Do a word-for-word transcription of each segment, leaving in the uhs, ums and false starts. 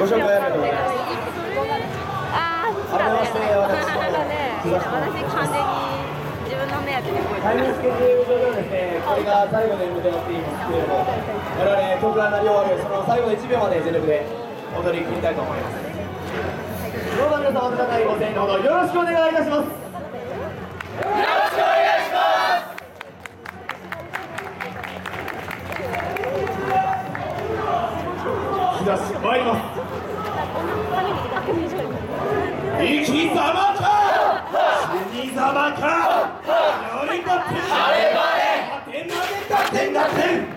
ご紹介ありがとうございます。 ああ、そうだね。私完全に自分の目当てで動いてタイムスケジュール上ではですね、これが最後の演舞となっていますけれども、我々曲が鳴り終わるその最後のいちびょうまで全力で踊り切りたいと思います。どうぞ皆様温かいご声援のほどよろしくお願いいたします。よろしくお願いします。日差し参ります。生き様か死に様かよりがってあればれてんがてんがてんがてん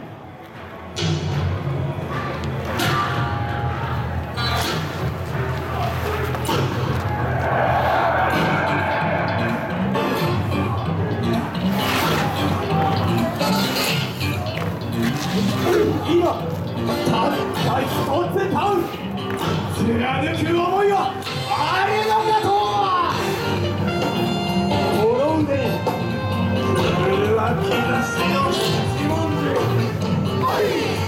今たった一つタウン貫く思いはあれのかとこの腕に震き出しの一文字はい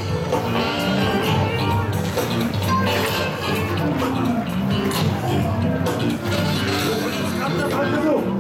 使った感覚を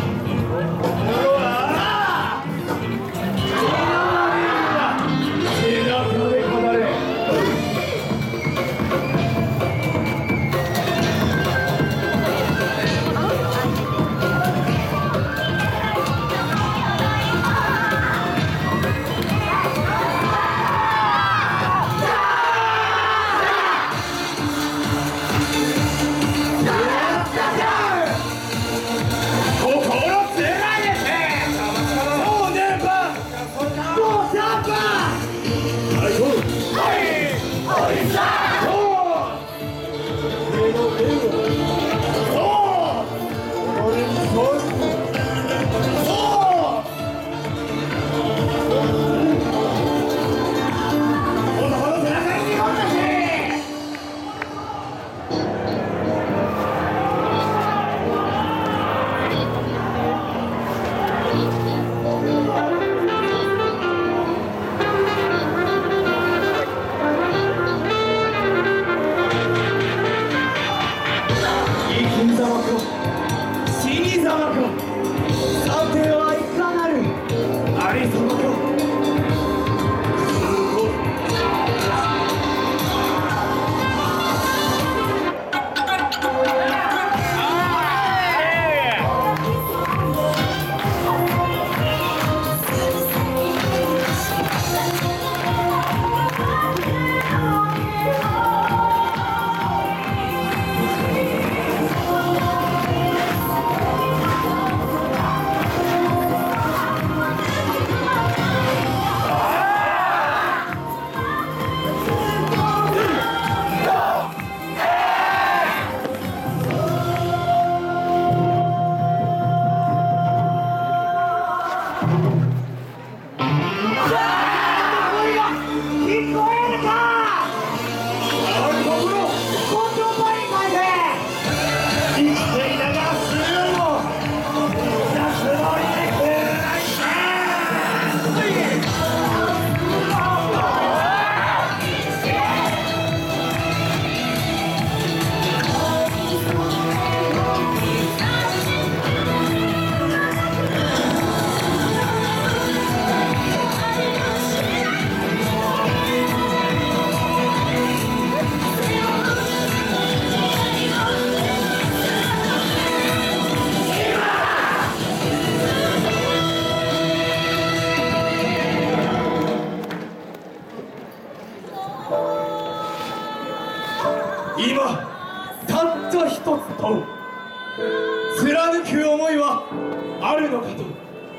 今たった一つと貫く思いはあるのかと。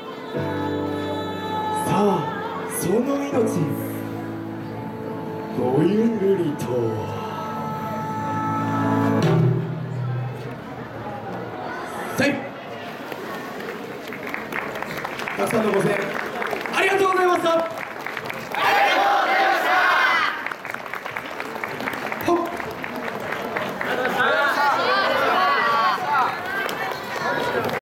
さあその命ごゆるりと。はい、たくさんのご声援ありがとうございました。